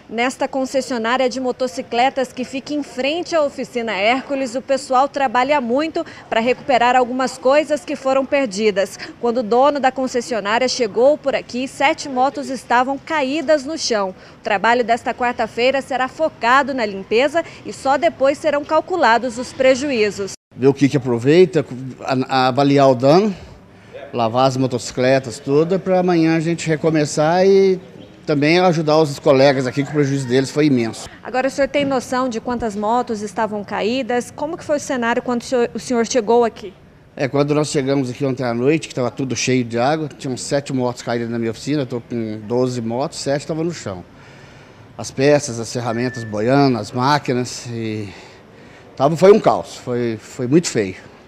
Nesta concessionária de motocicletas que fica em frente à oficina Hércules, o pessoal trabalha muito para recuperar algumas coisas que foram perdidas. Quando o dono da concessionária chegou por aqui, 7 motos estavam caídas no chão. O trabalho desta quarta-feira será focado na limpeza e só depois serão calculados os prejuízos. Ver o que aproveita, avaliar o dano, lavar as motocicletas todas para amanhã a gente recomeçar e também ajudar os colegas aqui, que o prejuízo deles foi imenso. Agora, o senhor tem noção de quantas motos estavam caídas? Como que foi o cenário quando o senhor chegou aqui? Quando nós chegamos aqui ontem à noite, que estava tudo cheio de água, tinham 7 motos caídas na minha oficina, estou com 12 motos, 7 estavam no chão. As peças, as ferramentas boiando, as máquinas, foi um caos, foi muito feio.